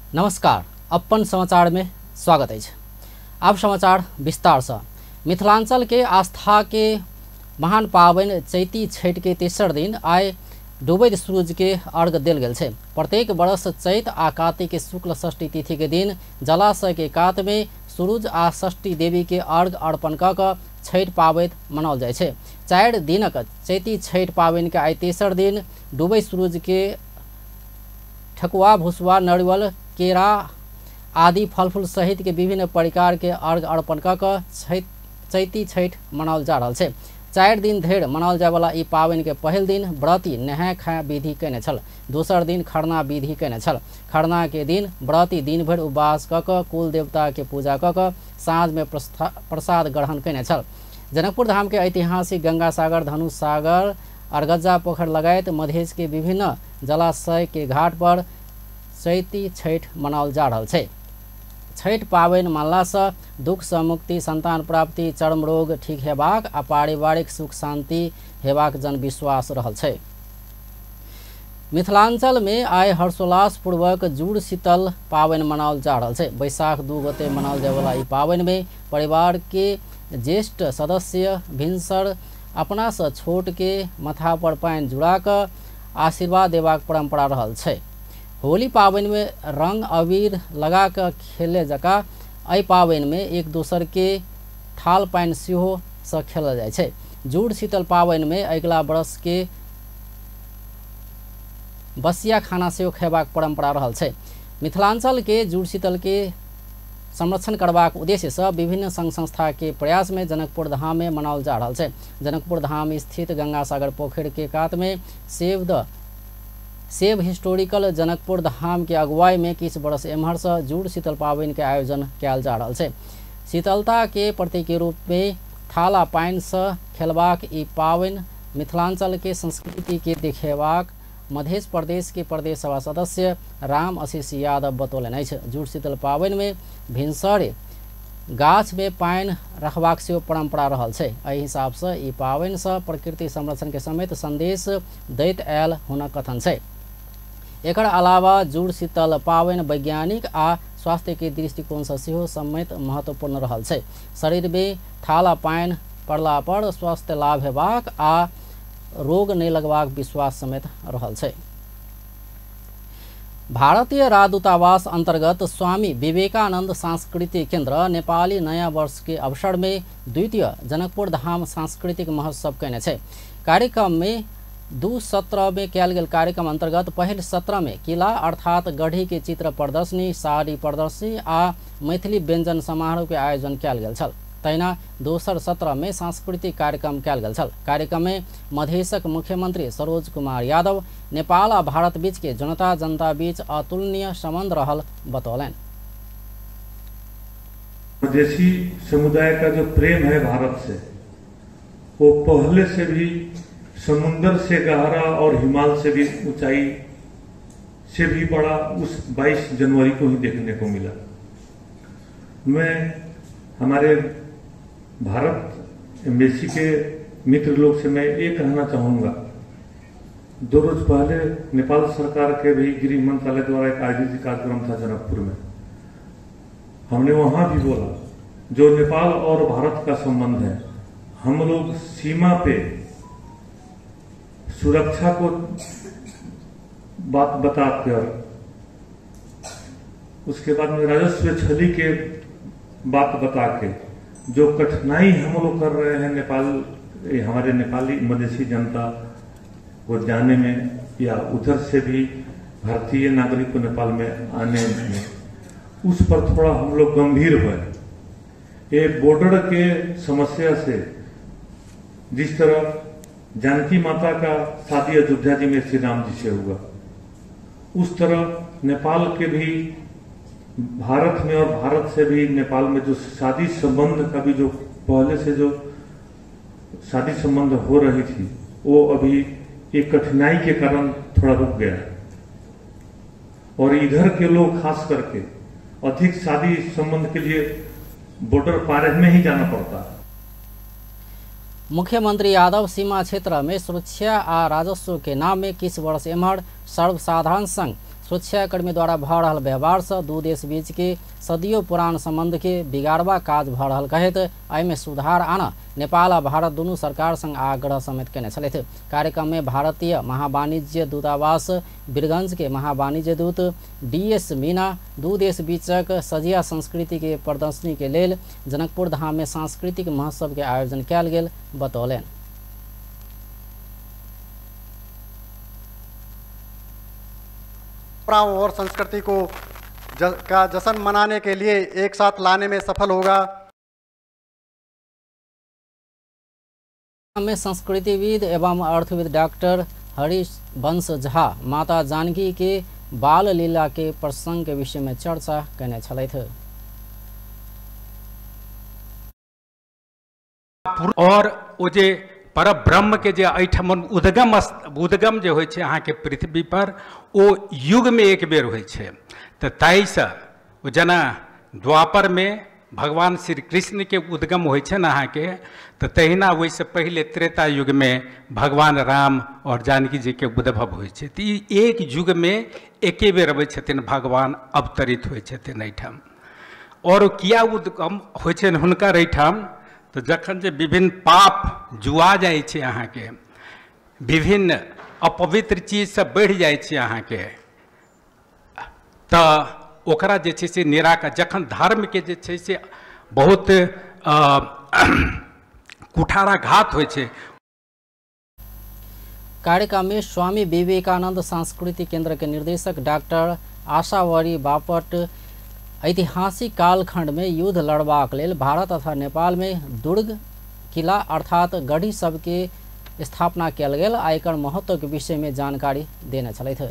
नमस्कार, अपन समाचार में स्वागत है। अब समाचार विस्तार से। मिथिलांचल के आस्था के महान पावन चैती छठ के तेसर दिन आय डूबैत सूरज के अर्घ देल गेल छै। प्रत्येक वर्ष चैत आ कार्तिक के शुक्ल षष्ठी तिथि के दिन जलाशय के कात में सूरज आ षष्ठी देवी के अर्घ अर्पण कऽ छठ पाबनि मनाओल जाइ छै। 4 दिनक चैती छठ पाबनि के आइ तेसर दिन डूबैत सूरज के ठकुआ, भुसवा, नरिवल, केरा आदि फल फूल सहित के विभिन्न प्रकार के अर्घ अर्पण कऽ चैती छठ मनाओल जा रहा है। 4 दिन धरि मनाओल जाय वाला ई पाबनि के पहिल दिन व्रती नहाय खाय विधि कयने छल। दोसर दिन खरना विधि कयने छल। खरना के दिन व्रती दिन भरि उपवास कऽ कुल देवता के पूजा कऽ साँझ में प्रसाद ग्रहण कयने छल। जनकपुर धाम के ऐतिहासिक गंगा सागर, धनुष सागर, अरगज्जा पोखर लगायत मधेश के विभिन्न जलाशय के घाट पर चैती छठ मनाओल जा रहा है। छठ पाबनि मानला से दुख से मुक्ति, संतान प्राप्ति, चर्म रोग ठीक हेबाक आ पारिवारिक सुख शांति हेबाक जन विश्वास रहल छै। मिथिलांचल में आइ हर्षोल्लास पूर्वक जुड़ शीतल पाबनि मनाओल जा रहा है। बैसाख 2 गते मनाओल जाय वाला ई पाबनि में परिवार के ज्येष्ठ सदस्य भिनसर अपना से छोट के माथा पर पानि जुड़ा कर आशीर्वाद देबाक परंपरा रहल छै। होली पाबनि में रंग अबीर लगा कर खेले जका एहि पाबनि में एक दोसर के थाल पानि सेहो से खेलल जाइ छै। जुड़ शीतल पाबनि में अगिला बरस के बसिया खाना सेहो खेबाक परंपरा रहल छै। मिथिलांचल के जुड़ शीतल के संरक्षण करबाक उद्देश्य से विभिन्न संघ संस्था के प्रयास में जनकपुर धाम में मनाओल जा रहा है। जनकपुर धाम स्थित गंगा सागर पोखर के कात में सेव हिस्टोरिकल जनकपुर धाम के अगुवाई में किछ बरस एम्हर से जुड़ शीतल पाबनि के आयोजन कयल जा रहा है। शीतलता के प्रतीक के रूप में थाला पानि से खेलबाक ई पाबनि मिथिलांचल के संस्कृति के देखेबाक मध्य प्रदेश के प्रदेश सभा सदस्य राम आशीष यादव बतौलनि अछि। जुड़ शीतल पाबनि में भिनसरे गाछ में पानि रखबाक सेहो परंपरा रहल छै। एहि हिसाब से ई पाबनि से प्रकृति संरक्षण के समेत संदेश दैत आयल हुनक कथन छै। एकर अलावा जुड़ शीतल पाबनि वैज्ञानिक आ स्वास्थ्य के दृष्टिकोण से सेहो समेत महत्वपूर्ण रहल छै। शरीर में थाला पानि पड़ला पर स्वास्थ्य लाभ हेबाक आ रोग नहीं लगवाक विश्वास समेत रहल छै। भारतीय राजदूतावास अंतर्गत स्वामी विवेकानंद सांस्कृतिक केंद्र नेपाली नया वर्ष के अवसर में द्वितीय जनकपुर धाम सांस्कृतिक महोत्सव कयने छै। कार्यक्रम में 2 सत्र में कयल गेल कार्यक्रम अंतर्गत पहिल सत्र में किला अर्थात गढ़ी के चित्र प्रदर्शनी, साड़ी प्रदर्शनी आ मैथिली व्यंजन समारोह के आयोजन कयल गेल छल। तहिना दोसर सत्र में सांस्कृतिक कार्यक्रम कयल गेल छल। कार्यक्रम में मधेशक मुख्यमंत्री सरोज कुमार यादव नेपाल आ भारत बीच के जनता बीच अतुलनीय संबंध रहल बतौलन। मधेसी समुदाय का जो प्रेम है भारत से, वो पहले से भी समुंदर से गहरा और हिमालय से भी ऊंचाई से भी बड़ा उस 22 जनवरी को ही देखने को मिला। मैं हमारे भारत एम्बेसी के मित्र लोग से मैं ये कहना चाहूंगा, 2 रोज पहले नेपाल सरकार के भी गृह मंत्रालय द्वारा एक आयोजित कार्यक्रम था जनकपुर में। हमने वहां भी बोला जो नेपाल और भारत का संबंध है, हम लोग सीमा पे सुरक्षा को बात बताकर उसके बाद में राजस्व छली के बात बता के जो कठिनाई हम लोग कर रहे हैं नेपाल, हमारे नेपाली मधेसी जनता को जाने में या उधर से भी भारतीय नागरिक को नेपाल में आने में, उस पर थोड़ा हम लोग गंभीर हुए। ये बॉर्डर के समस्या से जिस तरह जानकी माता का शादी अयोध्या जी में श्री राम जी से हुआ, उस तरह नेपाल के भी भारत में और भारत से भी नेपाल में जो शादी संबंध का भी जो पहले से जो शादी संबंध हो रही थी, वो अभी एक कठिनाई के कारण थोड़ा रुक गया। और इधर के लोग खास करके अधिक शादी संबंध के लिए बॉर्डर पार में ही जाना पड़ता है। मुख्यमंत्री यादव सीमा क्षेत्र में सुरक्षा आ राजस्व के नाम में किछ वर्ष एम्हर सर्वसाधारण संघ सुरक्षाकर्मी द्वारा भ रहल व्यवहार से दू देश बीच के सदियों पुरान संबंध के बिगाड़वा काज भ रहल कहैत एहिमे सुधार आना नेपाल आ भारत दुनू सरकार संग आग्रह समेत केने छलथि। कार्यक्रम में भारतीय महावाणिज्य दूतावास वीरगंज के महावाणिज्य दूत DS मीना दू देश बीचक सजिया संस्कृति के प्रदर्शनी के लेल जनकपुर धाम में सांस्कृतिक महोत्सव के आयोजन कयल गेल बतौलन। परंपराओं और संस्कृति को का जश्न मनाने के लिए एक साथ लाने में सफल होगा। में संस्कृतिविद एवं अर्थविद डॉक्टर हरिवंश झा माता जानकी के बाल लीला के प्रसंग के विषय में चर्चा करने छलथि। और ओ जे पर ब्रह्म के जे एठमन उद्गम जे होइ छै अहाँ के पृथ्वी पर ओ युग में एक बेर होइ छै। तऽ ताहिसँ ओ जेना द्वापर में भगवान श्री कृष्ण के उद्गम होइ छै ने अहाँ के, तऽ तहिना ओहिसँ पहिले त्रेता युग में भगवान राम और जानकी जी के उद्भव होइ छै। तऽ ई एक युग में एके बेर अबै छथिन भगवान अवतरित होइ छथिन एहिठाम। और किया उद्गम होइ छै हुनकर एहिठाम, तो जखन जे विभिन्न पाप जुआ जाए छे अहाँ के, विभिन्न अपवित्र चीज से बढ़ जाए छे अहाँ के, तो ओकरा जे छे से निराकर जखन धर्म के जे छे से बहुत कुठाराघात होइ छे। कार्यक्रम में स्वामी विवेकानंद सांस्कृतिक केंद्र के निर्देशक डॉक्टर आशावरी बापट ऐतिहासिक कालखंड में युद्ध लड़बाक लेल भारत तथा नेपाल में दुर्ग किला अर्थात गढ़ी सब के स्थापना कयल गेल आ एकर महत्व के विषय में जानकारी देने छलथि।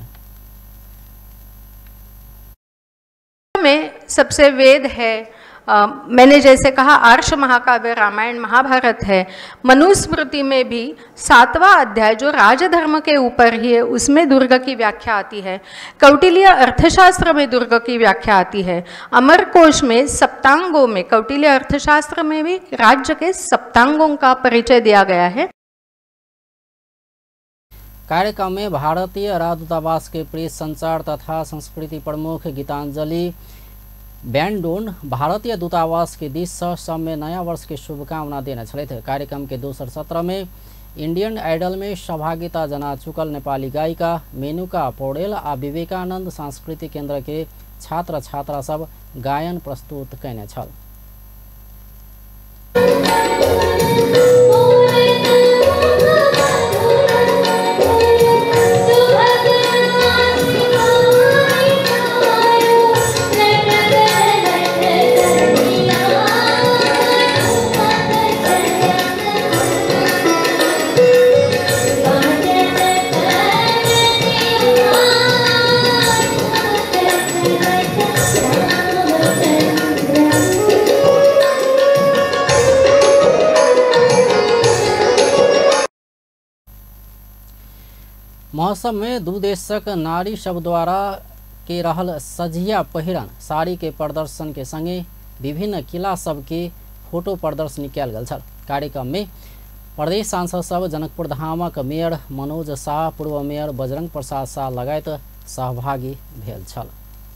में सबसे वेद है, मैंने जैसे कहा आर्ष महाकाव्य रामायण महाभारत है। मनुस्मृति में भी 7वां अध्याय जो राजधर्म के ऊपर ही है उसमें दुर्ग की व्याख्या आती है। कौटिल्य अर्थशास्त्र में दुर्ग की व्याख्या आती है। अमरकोश में सप्तांगों में कौटिल्य अर्थशास्त्र में भी राज्य के सप्तांगों का परिचय दिया गया है। कार्यक्रम में भारतीय राजदूतावास के प्रेस संचार तथा संस्कृति प्रमुख गीतांजलि बैंडोन भारतीय दूतावास के दिश सब में नया वर्ष की शुभकामना देने छलथि। कार्यक्रम के दोसर सत्र में इंडियन आइडल में सहभागिता जना चुकल नेपाली गायिका मेनुका पौडेल आ विवेकानंद सांस्कृतिक केंद्र के छात्र छात्रा सब गायन प्रस्तुत कयने छल। महोत्सव में दू देशक नारी सब द्वारा के रहल सजिया पहिरन साड़ी के प्रदर्शन के संगे विभिन्न किला सब के फोटो प्रदर्शनी कयल गेल छल। कार्यक्रम में प्रदेश सांसद सब जनकपुर धामक मेयर मनोज शाह, पूर्व मेयर बजरंग प्रसाद शाह लगायत सहभागी भेल छल।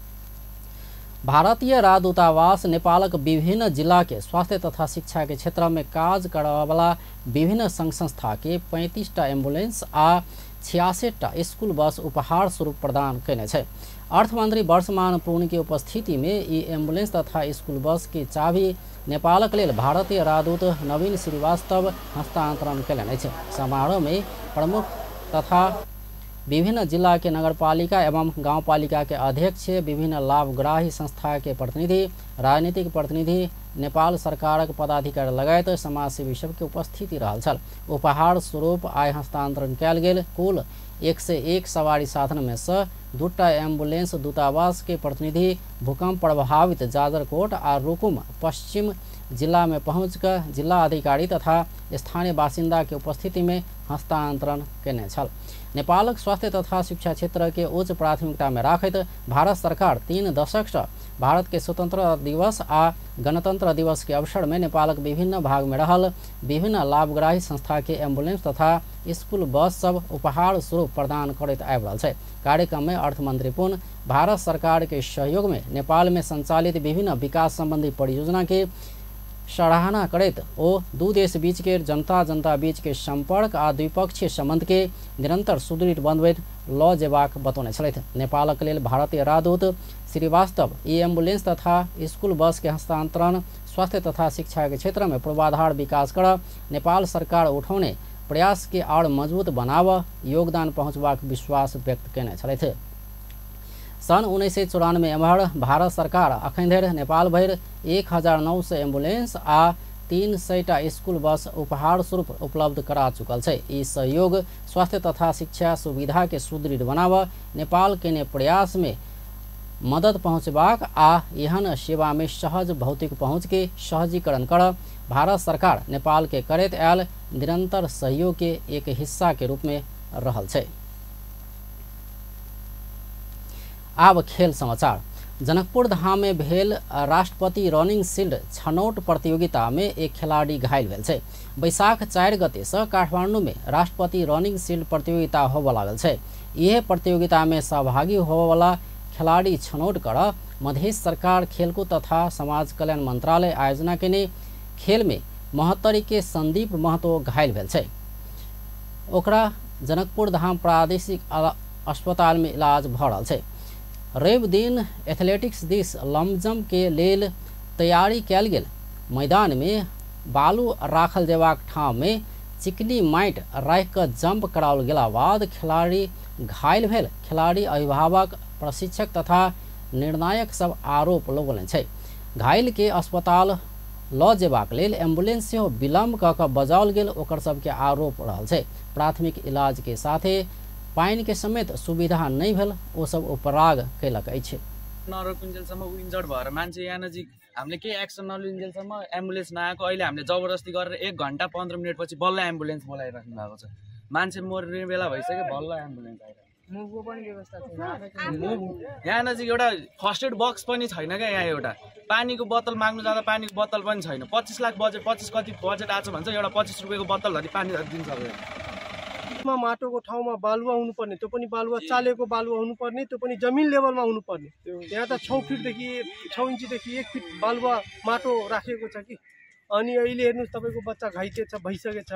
भारतीय राजदूतावास नेपालक विभिन्न जिला के स्वास्थ्य तथा शिक्षा के क्षेत्र में काज करवाला विभिन्न संघ संस्था के 35टा एम्बुलेंस आ 66टा स्कूल बस उपहार स्वरूप प्रदान कयने छै। अर्थमंत्री वर्षमान पुन के उपस्थिति में ई एम्बुलेंस तथा स्कूल बस की चाभी नेपालक लेल भारतीय राजदूत नवीन श्रीवास्तव हस्तांतरण कयलनि अछि। समारोह में प्रमुख तथा विभिन्न जिला के नगरपालिका एवं गांवपालिका के अध्यक्ष, विभिन्न लाभग्राही संस्था के प्रतिनिधि, राजनीतिक प्रतिनिधि, नेपाल सरकारक पदाधिकारी लगायत समाजसेवी सबके उपस्थिति रहल छल। उपहार स्वरूप आय हस्तांतरण कयल गेल कुल 101 सवारी साधन में से 2टा एम्बुलेंस दूतावास के प्रतिनिधि भूकंप प्रभावित जाजरकोट और रुकुम पश्चिम जिला में पहुंचकर जिला अधिकारी तथा स्थानीय बासिंदा के उपस्थिति में हस्तांतरण केने छल। नेपालक स्वास्थ्य तथा शिक्षा क्षेत्र के उच्च प्राथमिकता में राखैत भारत सरकार 3 दशक से भारत के स्वतंत्रता दिवस आ गणतंत्र दिवस के अवसर में नेपालक विभिन्न भाग में रहल विभिन्न लाभग्राही संस्था के एम्बुलेंस तथा स्कूल बस सब उपहार स्वरूप प्रदान करैत आबि रहल छै। कार्यक्रम में अर्थमंत्री पुन भारत सरकार के सहयोग में नेपाल में संचालित विभिन्न विकास संबंधी परियोजना के सराहना करैत ओ दू देश बीच के जनता बीच के संपर्क आ द्विपक्षीय संबंध के निरंतर सुदृढ़ बनबैत ल जेबाक बतौने छलथि। नेपालक लेल भारतीय राजदूत श्रीवास्तव ई एम्बुलेंस तथा स्कूल बस के हस्तांतरण स्वास्थ्य तथा शिक्षा के क्षेत्र में पूर्वाधार विकास कर नेपाल सरकार उठाउने प्रयास के और मजबूत बनाव योगदान पहुँचबाक विश्वास व्यक्त केने छलथि। सन् 1994 एम्हर भारत सरकार अखन धरि नेपाल भरि 1900 एम्बुलेंस आ 300टा स्कूल बस उपहार स्वरूप उपलब्ध करा चुकल छै। ई सहयोग स्वास्थ्य तथा शिक्षा सुविधा के सुदृढ़ बनाव नेपाल केने प्रयास में मदद पहुँचबाक आ एहन सेवा में सहज भौतिक पहुँच के सहजीकरण कर भारत सरकार नेपाल के करैत आयल निरंतर सहयोग के एक हिस्सा के रूप में रहल छै। आब खेल समाचार। जनकपुर धाम में भेल राष्ट्रपति रनिंग शील्ड छनौट प्रतियोगिता में एक खिलाड़ी घायल भेल छै। बैशाख 4 गते से काठमांडू में राष्ट्रपति रनिंग शील्ड प्रतियोगिता होबे लागल छै। यह प्रतियोगिता में सहभागी होबे वाला खिलाड़ी छनौट कर मध्य सरकार खेलकूद तथा समाज कल्याण मंत्रालय आयोजना केने खेल में महत्तरी के संदीप महतो घायल भेल छै। ओकरा जनकपुर धाम प्रादेशिक अस्पताल में इलाज भ रहल छै। रवि दिन एथलेटिक्स दिस लमजम के लेल तैयारी कयल गेल मैदान में बालू राखल जेबाक ठाम में चिकनी माटि राखि कऽ जंप कराओल गेला बाद खिलाड़ी घायल भेल। खिलाड़ी अभिभावक प्रशिक्षक तथा निर्णायक सब आरोप लगौलनि छै। घायल के अस्पताल ल जेबाक लेल एम्बुलेंस सेहो विलम्ब कऽ कऽ बजाओल गेल ओकर सबके आरोप रहल छै। प्राथमिक इलाज के साथे पानी के समेत सुविधा नहीं भेल ओ सब उपराग कैलक अछि। नरकुञ्जेलसम्म उ इन्जर्ड भएर मान्छे यहाँ नजिक हामीले के एक्सन नलिन्जेलसम्म एम्बुलेन्स नआएको अहिले हामीले जबरजस्ती गरेर 1 घण्टा 15 मिनट पछि बल्ल एम्बुलेन्स बोलाइराख्नु भएको छ। मान्छे मर्ने बेला भइसक्यो बल्ल एम्बुलेन्स आइरहेको। मुभको पनि व्यवस्था छैन। यहाँ नजिक एउटा फर्स्ट एड बक्स पनि छैन क्या। यहाँ एउटा पानीको बोतल माग्नु जाँदा पानीको बोतल पनि छैन। 25 लाख बजेट 25 कति बजेट आछ भन्छ एउटा 25 रुपैयाँको बोतल धरि पानी दिन सक्दैन। माटोको ठाउँमा बालुवा हुनुपर्ने त्यो पनि बालुवा चालेको बालुवा हुनुपर्ने त्यो पनि जमिन लेभलमा हुनुपर्ने। यहाँ त 6 फिटदेखि 6 इन्चीदेखि 1 फिट बालुवा माटो राखेको छ कि। अनि अहिले हेर्नुस् तपाईको बच्चा घाइते छ भइसकेछ।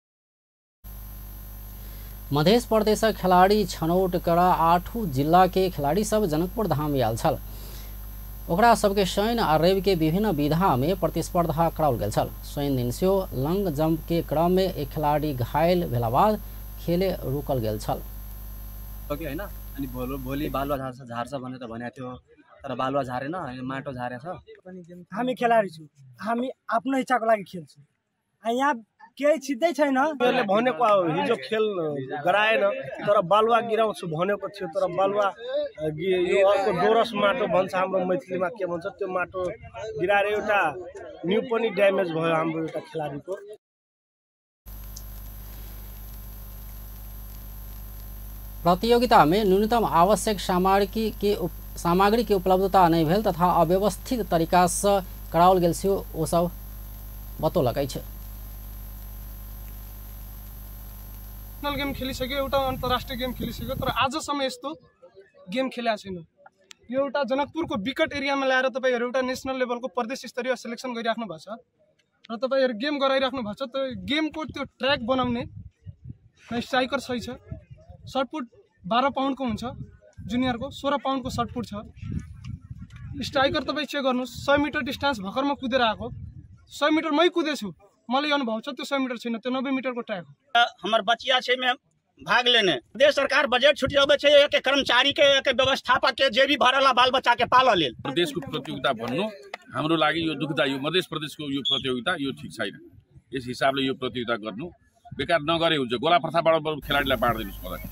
मध्य प्रदेश खिलाड़ी छनौट कर 8 जिला के खिलाड़ी सब जनकपुर धाम आयल छल। ओकरा सबके शयन आ रवि के विभिन्न विधा में प्रतिस्पर्धा कराओल गेल छल। शयन दिन से लंग जंप के क्रम में एक खिलाड़ी घायल भेला बाद खेले रुकल गेल छल। हैन अनि भोलि बालुवा झार्छ भनेर भनेको थियो तर बालुवा झारेन अहिले माटो झारेछ। हामी खेलाडी छु हामी आफ्नो इच्छाको लागि खेल्छु। यहाँ केही सिधै छैन। मैले भनेको हिजो खेल गराएन तर बालुवा गिराउँछु भनेको थियो तर बालुवा यो अर्को दोरस माटो भन्छ हाम्रो मैथिलीमा के भन्छ त्यो माटो गिराएर एउटा न्यू पनि ड्यामेज भयो हाम्रो एउटा खेलाडीको। प्रतियोगिता में न्यूनतम आवश्यक सामग्री की उपलब्धता नहीं भेल तथा अव्यवस्थित तरीका से कराओल गेल से ओ सब बतौलक अछि। नेशनल गेम खेलिसक्यो एउटा अन्तर्राष्ट्रिय गेम खेलिसक्यो तर आजसम्म यस्तो गेम खेलेको छैन। यो एउटा जनकपुरको विकट एरियामा ल्याएर तपाईहरु एउटा नेशनल लेभलको प्रदेश स्तरीय सिलेक्सन गरिराख्नु भएको छ र तपाईहरु गेम गराइराख्नु भएको छ। त्यो गेमको त्यो ट्र्याक बनाउने स्ट्राइकर सही छ। सर्टपुट 12 पाउन्डको हुन्छ जुनियरको 16 पाउन्डको सर्टपुट छ। स्ट्राइकर तपाईँ चेक गर्नुहोस् 100 मिटर डिस्टेंस भर्खरमा कुदेर आएको 100 मिटर मै कुदेछु मलाई अनुभव छ। त्यो 100 मिटर छैन त्यो 90 मिटरको ट्र्याक हो। हमर बचिया छै में भाग लेने देश सरकार बजट छुट जाबे छै एक कर्मचारी के एक व्यवस्थापक के जे भी भरला बाल बच्चा के पाल लेल प्रदेश को प्रतियोगिता भन्नु हाम्रो लागि यो दुखदायी मध्य प्रदेश को यो प्रतियोगिता यो ठीक छैन। यस हिसाबले यो प्रतियोगिता गर्नु बेकार नगरे हुन्छ। गोला प्रथाबाट खेलाडीलाई बाँड्दिनुस् मलाई।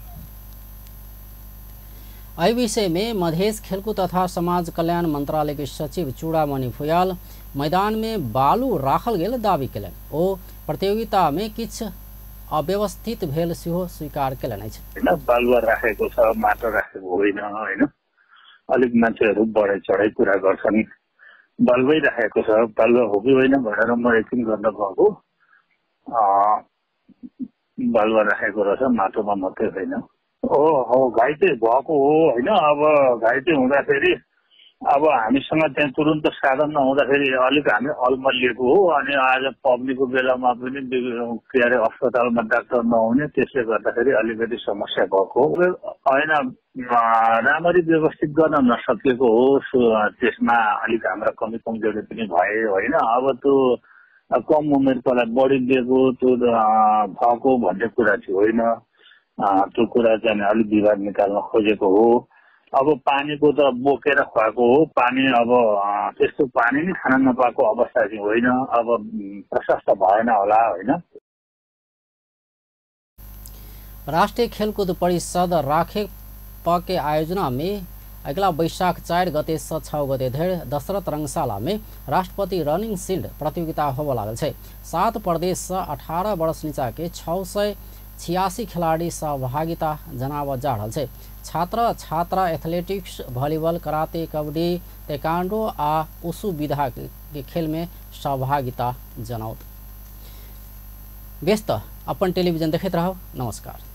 आई विषय में मधेश खेलकूद तथा समाज कल्याण मंत्रालय के सचिव चूड़ामणि भुयाल मैदान में बालू राखल गेल दावी केलन। ओ प्रतियोगिता में किछ अव्यवस्थित भेल सेहो स्वीकार केलन अछि। बालुवा राखेको छ माटो राखेको होइन हैन। अलिक मान्छेहरु बढे चढाइ कुरा गर्छन्। बालुवै राखेको छ बालुवा हो कि होइन भनेर म एकछिन गर्न गएको। बालुवा राखेको रहेछ माटोमा मात्रै होइन। हो घाइते भएको हो होइन। अब घाइते हुँदाखेरि अब हामीसँग त्यहाँ तुरुन्त साधन नहुँदाखेरि अलिक हामी अल्मलिएको हो। अनि आज पब्लिकको बेलामा पनि के अरे अस्पतालमा डाक्टर नहुने, त्यसले गर्दाखेरि अलिकति समस्या भएको होइन। राम्ररी व्यवस्थित गर्न नसकेको हो, त्यसमा अलिक हाम्रा कमी कमजोरी पनि भए होइन। अब त्यो कम उमेरकोलाई बढी दिएको त्यो भएको भन्ने कुरा चाहिँ होइन। त्यो कुरा चाहिँ अलिक विवाद निकाल्न खोजेको हो। अब पानीको त बोकेर खुवाएको हो, पानी अब त्यस्तो पानी नै खान नपाएको अवस्था चाहिँ होइन। अब प्रशस्त भएन होला होइन। राष्ट्रीय खेलकूद परिषद राखेपा के आयोजना में अगला वैशाख 4 गते से 6 गते धरि दशरथ रंगशाला में राष्ट्रपति रनिंग शील्ड प्रतियोगिता होबे लागल छै। 7 प्रदेश से 18 वर्ष नीचा के 686 खिलाड़ी सहभागिता जनाब जा रहल छै। छात्र छात्रा एथलेटिक्स, वॉलीबॉल, कराते, कबड्डी, ताइक्वांडो आ उसु विधा के खेल में सहभागिता जनाओत। व्यस्त अपन टेलीविजन देखते रहो। नमस्कार।